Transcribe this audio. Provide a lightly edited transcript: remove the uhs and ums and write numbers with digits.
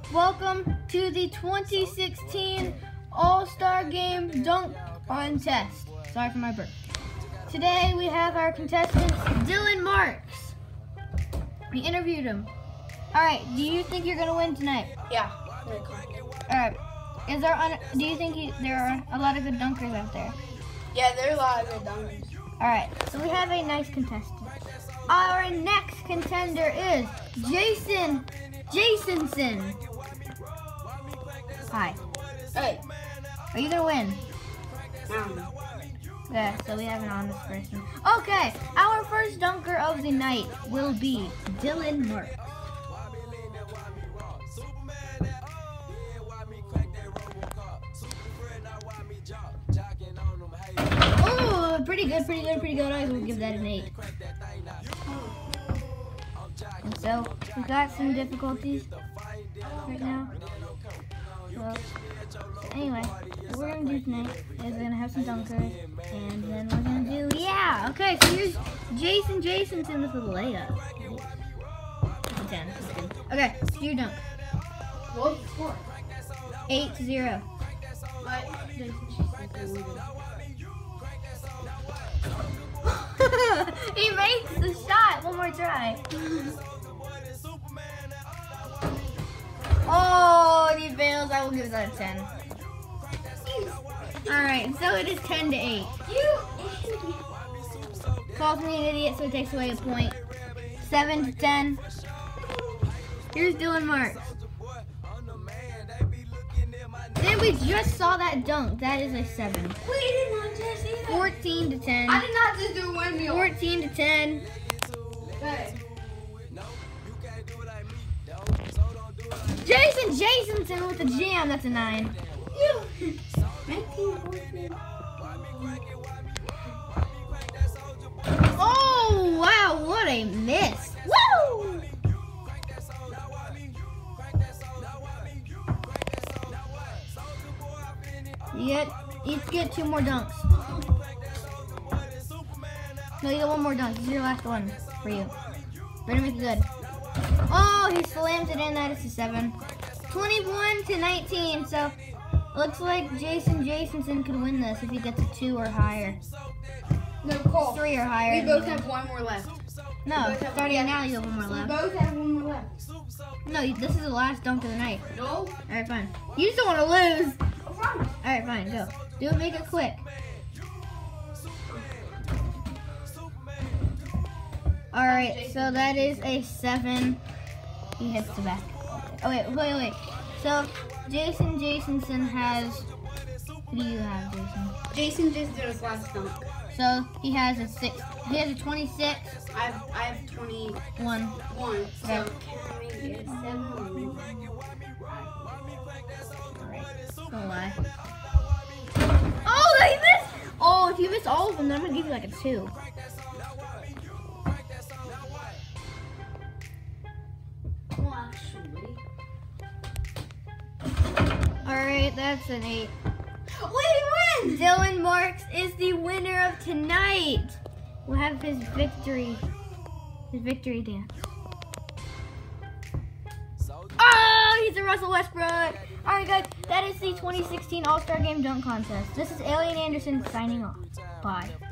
Welcome to the 2016 All-Star Game Dunk Contest. Sorry for my burp. Today we have our contestants, Dylan Marks. We interviewed him. Alright, do you think you're going to win tonight? Yeah. Alright. Do you think there are a lot of good dunkers out there? Yeah, there are a lot of good dunkers. Alright, so we have a nice contestant. Our next contender is Jason Jasonson. Hi. Hey. Are you going to win? No. Yeah, so we have an honest person. Okay, our first dunker of the night will be Dylan Marks. Oh, pretty good. I will give that an 8. And so, we've got some difficulties right now. So, anyway, what we're going to do tonight is we're going to have some dunkers, and then we're going to do, yeah, okay, so here's Jason Jasonson with a layup. 10. Okay, so your dunk. What's the score? 8-0. He makes the shot. One more try. Oh, he fails. I will give that a 10. Alright, so it is 10-8. Calls me an idiot, so it takes away a point. 7-10. Here's Dylan Marks. Then we just saw that dunk. That is a 7. We did not just see that. 14-10. I did not just do one meal. 14-10. Hey. Jason Jasonson with the jam. That's a 9. 19-14. Oh, wow. What a miss. Woo! You get 2 more dunks. No, you get 1 more dunk. This is your last one for you. Better make it good. Oh, he slams it in. That is a 7. 21-19. So, looks like Jason Jasonson could win this if he gets a 2 or higher. No, Cole. 3 or higher. We both have 1 more left. No, starting now you have 1 more We left. both have 1 more left. No, this is the last dunk of the night. No. Alright, fine. You just don't want to lose. What's wrong? Alright, fine, go. Do it, make it quick. Alright, so that is a 7. He hits the back. Oh, wait. So, Jason Jasonson has... Who do you have, Jason? Jason just did his last dunk. So, he has a 6. He has a 26. I have 21. 1. So, can I make it a 7? Alright, don't lie. Oh, they missed! Oh, if you miss all of them, then I'm going to give you like a 2. Well, actually. Alright, that's an 8. We win! Dylan Marks is the winner of tonight. We'll have his victory dance. Oh, he's a Russell Westbrook. Alright guys, that is the 2016 All-Star Game Dunk Contest. This is Alien Anderson signing off. Bye.